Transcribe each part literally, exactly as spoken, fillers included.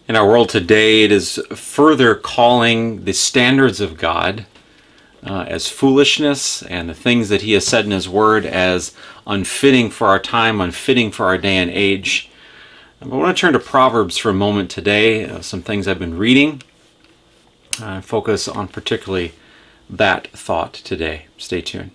In our world today, it is further calling the standards of God uh, as foolishness, and the things that He has said in His Word as unfitting for our time, unfitting for our day and age. I want to turn to Proverbs for a moment today, uh, some things I've been reading. Uh, focus on particularly that thought today. Stay tuned.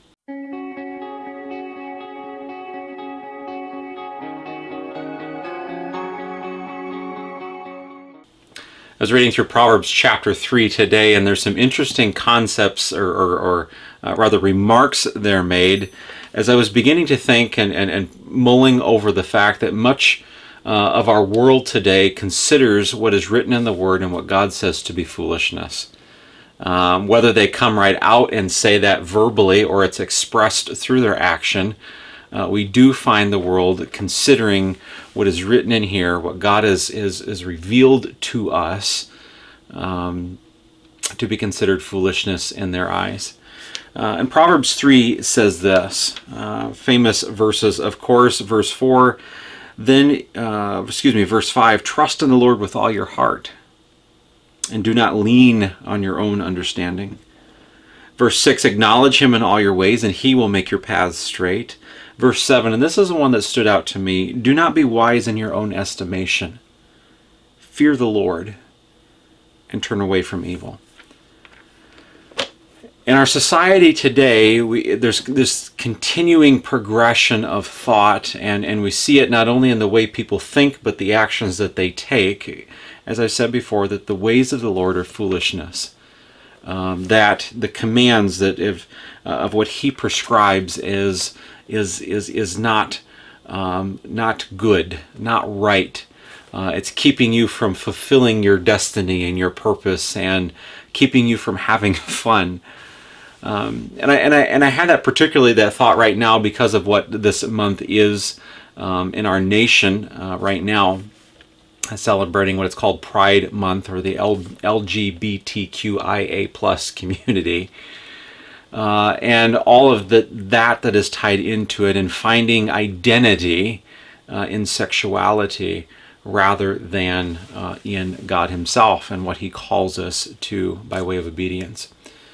I was reading through Proverbs chapter three today, and there's some interesting concepts, or, or, or uh, rather remarks there made, as I was beginning to think and, and, and mulling over the fact that much uh, of our world today considers what is written in the Word and what God says to be foolishness. Um, whether they come right out and say that verbally or it's expressed through their action, uh, we do find the world considering what is written in here, what God is, is, is revealed to us, um, to be considered foolishness in their eyes. Uh, and Proverbs three says this, uh, famous verses, of course, verse four, then, uh, excuse me, verse five, trust in the Lord with all your heart, and do not lean on your own understanding. Verse six, acknowledge Him in all your ways, and He will make your paths straight. Verse seven, and this is the one that stood out to me, do not be wise in your own estimation. Fear the Lord and turn away from evil. In our society today, we, there's this continuing progression of thought, and, and we see it not only in the way people think, but the actions that they take. As I said before, that the ways of the Lord are foolishness. Um, that the commands that if, uh, of what He prescribes is is is is not um, not good, not right. Uh, it's keeping you from fulfilling your destiny and your purpose, and keeping you from having fun. Um, and I and I and I had that particularly that thought right now because of what this month is um, in our nation uh, right now, celebrating what it's called Pride Month, or the L G B T Q I A plus community, uh, and all of the, that that is tied into it, and finding identity uh, in sexuality rather than uh, in God Himself and what He calls us to by way of obedience.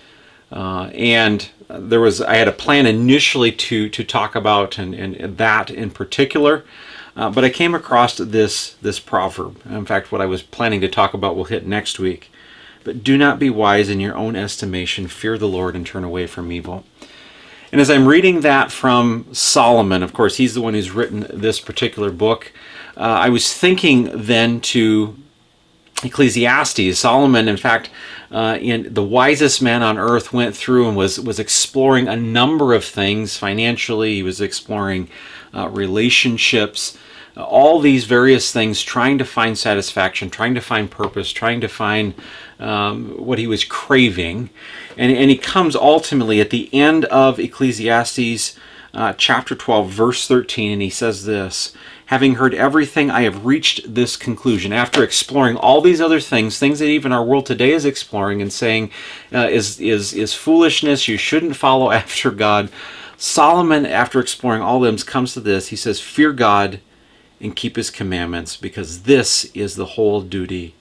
Uh, and there was, I had a plan initially to to talk about and, and that in particular, uh, but I came across this this proverb. In fact, what I was planning to talk about will hit next week. But do not be wise in your own estimation, fear the Lord and turn away from evil. And as I'm reading that from Solomon, of course, he's the one who's written this particular book, uh, I was thinking then to Ecclesiastes. Solomon, in fact, uh, in the wisest man on earth, went through and was was exploring a number of things financially. He was exploring uh, relationships, uh, all these various things, trying to find satisfaction, trying to find purpose, trying to find um, what he was craving, and and he comes ultimately at the end of Ecclesiastes uh, chapter twelve, verse thirteen, and he says this. Having heard everything, I have reached this conclusion. After exploring all these other things, things that even our world today is exploring and saying uh, is, is, is foolishness, you shouldn't follow after God, Solomon, after exploring all of them, comes to this. He says, fear God and keep His commandments, because this is the whole duty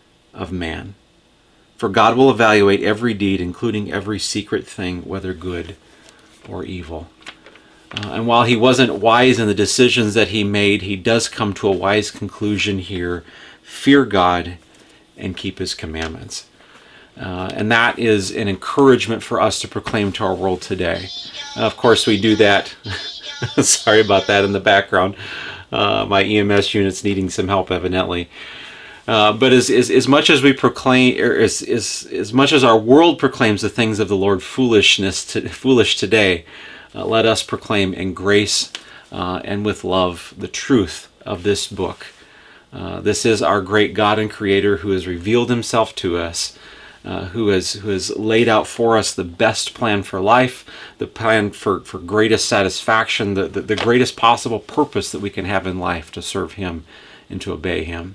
of man. For God will evaluate every deed, including every secret thing, whether good or evil. Uh, and while he wasn't wise in the decisions that he made, he does come to a wise conclusion here. Fear God and keep His commandments. Uh, and that is an encouragement for us to proclaim to our world today. Uh, of course, we do that. Sorry about that in the background. Uh, my E M S unit's needing some help, evidently. Uh, but as, as, as much as we proclaim, or as, as, as much as our world proclaims the things of the Lord foolishness to, foolish today, Uh, let us proclaim in grace uh, and with love the truth of this book. Uh, this is our great God and Creator who has revealed Himself to us, uh, who has who has laid out for us the best plan for life, the plan for, for greatest satisfaction, the, the, the greatest possible purpose that we can have in life to serve Him and to obey Him.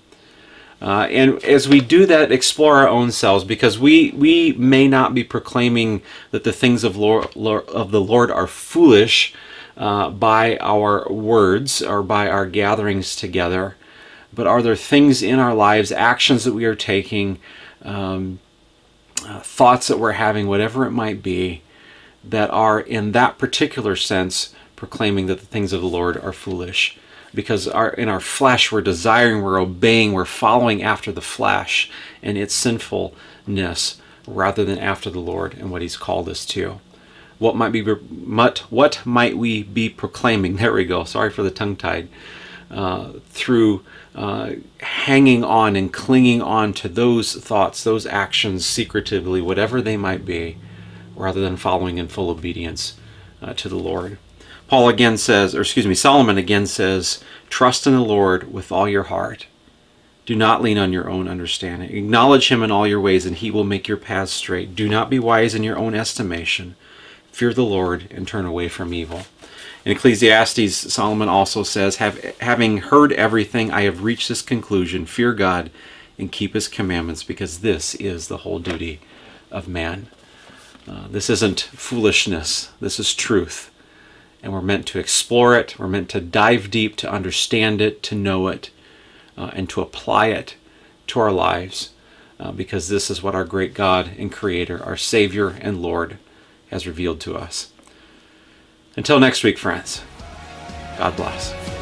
Uh, and as we do that, explore our own selves, because we we may not be proclaiming that the things of Lord, of the Lord are foolish uh, by our words or by our gatherings together. but are there things in our lives, actions that we are taking, um, uh, thoughts that we're having, whatever it might be, that are in that particular sense proclaiming that the things of the Lord are foolish? Because our, in our flesh we're desiring, we're obeying, we're following after the flesh and its sinfulness rather than after the Lord and what He's called us to. What might be what, what might we be proclaiming? There we go. Sorry for the tongue-tied. Uh, through uh, hanging on and clinging on to those thoughts, those actions secretively, whatever they might be, rather than following in full obedience uh, to the Lord. Paul again says, or excuse me, Solomon again says, trust in the Lord with all your heart. Do not lean on your own understanding. Acknowledge Him in all your ways, and He will make your paths straight. Do not be wise in your own estimation. Fear the Lord and turn away from evil. In Ecclesiastes, Solomon also says, Have, having heard everything, I have reached this conclusion. Fear God and keep His commandments, because this is the whole duty of man. Uh, this isn't foolishness. This is truth. And we're meant to explore it. We're meant to dive deep to understand it, to know it, uh, and to apply it to our lives, uh, because this is what our great God and Creator, our Savior and Lord, has revealed to us. Until next week, friends, God bless.